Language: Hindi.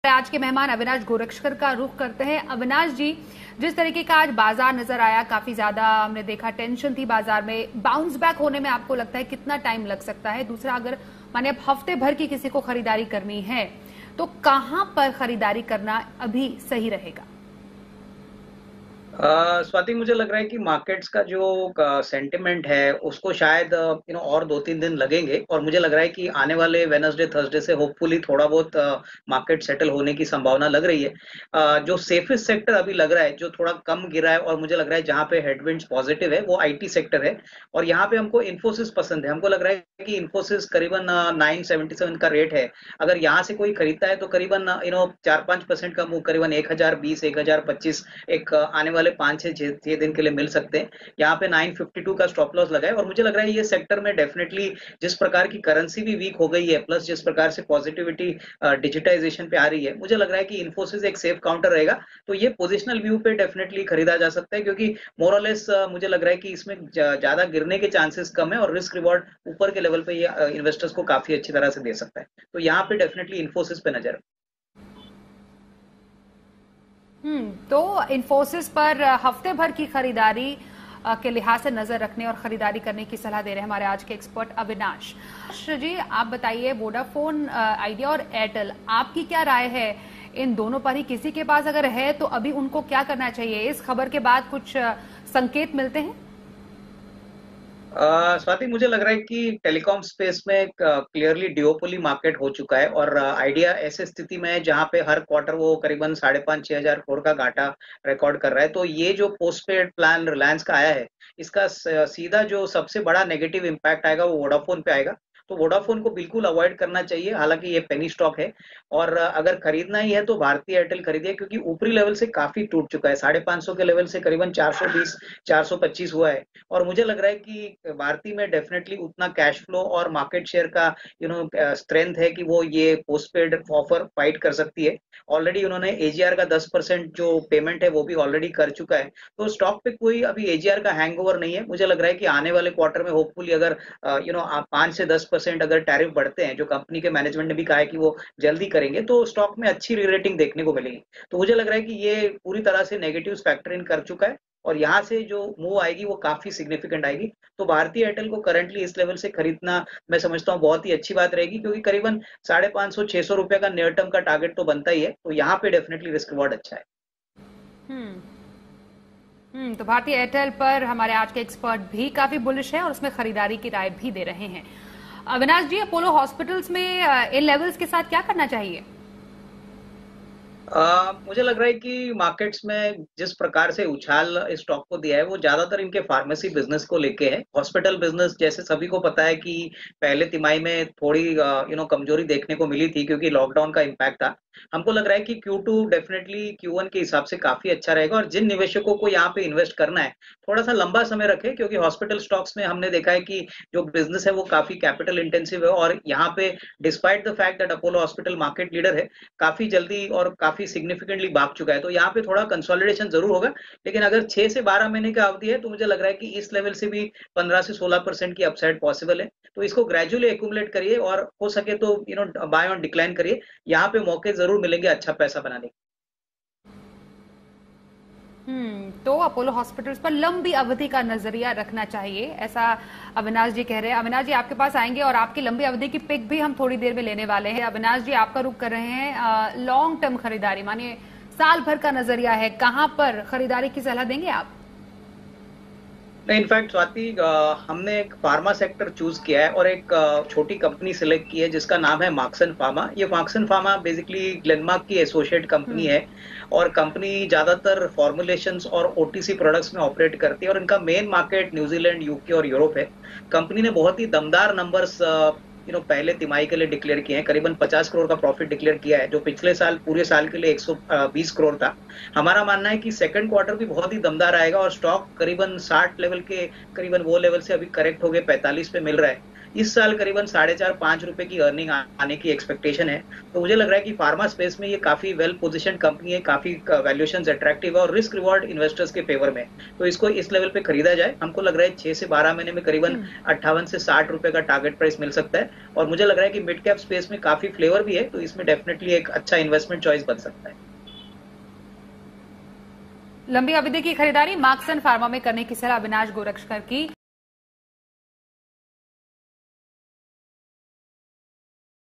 आज के मेहमान अविनाश गोरक्षकर का रुख करते हैं। अविनाश जी, जिस तरीके का आज बाजार नजर आया, काफी ज्यादा हमने देखा टेंशन थी बाजार में, बाउंस बैक होने में आपको लगता है कितना टाइम लग सकता है? दूसरा, अगर माने अब हफ्ते भर की किसी को खरीदारी करनी है तो कहां पर खरीदारी करना अभी सही रहेगा? स्वाति, मुझे लग रहा है कि मार्केट्स का जो सेंटिमेंट है उसको शायद और 2-3 दिन लगेंगे, और मुझे लग रहा है कि आने वाले वेनसडे थर्सडे से होपफुली थोड़ा बहुत मार्केट सेटल होने की संभावना लग रही है। जो सेफेस्ट सेक्टर अभी लग रहा है, जो थोड़ा कम गिरा है और मुझे लग रहा है जहां पे हेडविंड्स पॉजिटिव है, वो आईटी सेक्टर है। और यहाँ पे हमको इन्फोसिस पसंद है। हमको लग रहा है कि इन्फोसिस करीबन 977 का रेट है। अगर यहाँ से कोई खरीदता है तो करीबन 4-5% का मूव, करीबन 1020, 1025 एक आने वाले 5 से 6 दिन के लिए मिल सकते हैं। यहाँ पे 952 का स्टॉप लॉस लगा है, और मुझे लग रहा है ये सेक्टर में डेफिनेटली जिस प्रकार की करेंसी भी वीक हो गई है, प्लस जिस प्रकार से पॉजिटिविटी डिजिटाइजेशन पे आ रही है, मुझे लग रहा है कि इन्फोसिस एक सेफ काउंटर रहेगा। तो ये पोजिशनल व्यू पे डेफिनेटली खरीदा जा सकता है, क्योंकि मोर और लेस मुझे लग रहा है कि इसमें ज्यादा गिरने के चांसेस कम है, और रिस्क रिवॉर्ड ऊपर के लेवल पे ये इन्वेस्टर्स को काफी अच्छी तरह से दे सकता है। तो यहाँ पे डेफिनेटली इन्फोसिस पे नजर। तो इन्फोसिस पर हफ्ते भर की खरीदारी के लिहाज से नजर रखने और खरीदारी करने की सलाह दे रहे हैं हमारे आज के एक्सपर्ट अविनाश जी। आप बताइए, वोडाफोन आइडिया और एयरटेल, आपकी क्या राय है इन दोनों पर? ही किसी के पास अगर है तो अभी उनको क्या करना चाहिए? इस खबर के बाद कुछ संकेत मिलते हैं? स्वाति, मुझे लग रहा है कि टेलीकॉम स्पेस में क्लियरली डिओपोली मार्केट हो चुका है, और आइडिया ऐसे स्थिति में है जहां पे हर क्वार्टर वो करीबन 5,500-6,000 करोड़ का घाटा रिकॉर्ड कर रहा है। तो ये जो पोस्टपेड प्लान रिलायंस का आया है, इसका सीधा जो सबसे बड़ा नेगेटिव इम्पैक्ट आएगा वो वोडाफोन पे आएगा। तो वोडाफोन को बिल्कुल अवॉइड करना चाहिए, हालांकि ये पेनी स्टॉक है। और अगर खरीदना ही है तो भारतीय एयरटेल खरीदिए, क्योंकि ऊपरी लेवल से काफी टूट चुका है। 550 के लेवल से करीबन 420-425 हुआ है। और मुझे लग रहा है कि भारती में डेफिनेटली उतना कैश फ्लो और मार्केट शेयर का स्ट्रेंथ है कि वो ये पोस्टपेड ऑफर फाइट कर सकती है। ऑलरेडी उन्होंने एजीआर का 10% जो पेमेंट है वो भी ऑलरेडी कर चुका है। तो स्टॉक पे कोई अभी एजीआर का हैंगओवर नहीं है। मुझे लग रहा है कि आने वाले क्वार्टर में होपफुली अगर 5 से 10% अगर टैरिफ बढ़ते हैं, जो कंपनी के मैनेजमेंट ने भी कहा है कि वो जल्दी करेंगे, तो स्टॉक में अच्छी रीरेटिंग देखने को मिलेगी। तो मुझे लग रहा है कि ये पूरी तरह से नेगेटिव फैक्टर इन कर चुका है, और यहाँ से जो मूव आएगी वो काफी सिग्निफिकेंट आएगी। तो भारतीय एयरटेल को करंटली इस लेवल से खरीदना मैं समझता हूँ बहुत ही अच्छी बात रहेगी, क्योंकि करीबन 550-600 रुपए का नियर टर्म का टारगेट तो बनता ही है। तो यहाँ पे डेफिनेटली रिस्क रिवॉर्ड अच्छा है। तो भारतीय एयरटेल पर हमारे आज के एक्सपर्ट भी काफी बुलिश है और उसमें खरीदारी की राय भी दे रहे हैं। अविनाश जी, अपोलो हॉस्पिटल्स में इन लेवल्स के साथ क्या करना चाहिए? मुझे लग रहा है कि मार्केट्स में जिस प्रकार से उछाल इस स्टॉक को दिया है वो ज्यादातर इनके फार्मेसी बिजनेस को लेके है। हॉस्पिटल बिजनेस जैसे सभी को पता है कि पहले तिमाही में थोड़ी कमजोरी देखने को मिली थी, क्योंकि लॉकडाउन का इम्पैक्ट था। हमको लग रहा है कि Q2 डेफिनेटली Q1 के हिसाब से काफी अच्छा रहेगा, और जिन निवेशकों को यहाँ पे इन्वेस्ट करना है थोड़ा सा लंबा समय रखे, क्योंकि हॉस्पिटल स्टॉक्स में हमने देखा है कि जो बिजनेस है वो काफी कैपिटल इंटेंसिव है। और यहाँ पे despite the fact that Apollo hospital market leader है, काफी जल्दी और काफी सिग्निफिकेंटली भाग चुका है। तो यहाँ पे थोड़ा कंसोलिडेशन जरूर होगा, लेकिन अगर 6 से 12 महीने की अवधि है तो मुझे लग रहा है कि इस लेवल से भी 15 से 16% की अपसाइड पॉसिबल है। तो इसको ग्रेजुअली एक्यूमुलेट करिए, और हो सके तो बाय ऑन डिक्लाइन करिए। यहाँ पे मौके जरूर मिलेंगे अच्छा पैसा बनाने के। तो अपोलो हॉस्पिटल्स पर लंबी अवधि का नजरिया रखना चाहिए, ऐसा अविनाश जी कह रहे हैं। अविनाश जी, आपके पास आएंगे और आपकी लंबी अवधि की पिक भी हम थोड़ी देर में लेने वाले हैं। अविनाश जी, आपका रुख कर रहे हैं लॉन्ग टर्म खरीदारी, मानिए साल भर का नजरिया है, कहां पर खरीदारी की सलाह देंगे आप? नहीं, इनफैक्ट स्वाति, हमने एक फार्मा सेक्टर चूज किया है, और एक छोटी कंपनी सिलेक्ट की है जिसका नाम है मार्क्सन फार्मा। ये मार्क्सन फार्मा बेसिकली ग्लेनमार्क की एसोसिएट कंपनी है, और कंपनी ज्यादातर फॉर्मुलेशंस और ओटीसी प्रोडक्ट्स में ऑपरेट करती है, और इनका मेन मार्केट न्यूजीलैंड, यूके और यूरोप है। कंपनी ने बहुत ही दमदार नंबर्स पहले तिमाही के लिए डिक्लेयर किए हैं। करीबन 50 करोड़ का प्रॉफिट डिक्लेयर किया है, जो पिछले साल पूरे साल के लिए 120 करोड़ था। हमारा मानना है कि सेकंड क्वार्टर भी बहुत ही दमदार आएगा, और स्टॉक करीबन 60 लेवल के करीबन वो लेवल से अभी करेक्ट हो गए 45 पे मिल रहा है। इस साल करीबन 4.5-5 रुपए की अर्निंग आने की एक्सपेक्टेशन है। तो मुझे लग रहा है कि फार्मा स्पेस में ये काफी वेल पोजिशन कंपनी है, काफी वैल्यूएशन अट्रैक्टिव है और रिस्क रिवॉर्ड इन्वेस्टर्स के फेवर में। तो इसको इस लेवल पे खरीदा जाए। हमको लग रहा है 6 से 12 महीने में करीबन 58 से 60 रुपए का टारगेट प्राइस मिल सकता है। और मुझे लग रहा है कि मिड कैप स्पेस में काफी फ्लेवर भी है, तो इसमें डेफिनेटली एक अच्छा इन्वेस्टमेंट चॉइस बन सकता है। लंबी अवधि की खरीदारी मार्क्सन फार्मा में करने की सलाह अविनाश गोरक्षकर की।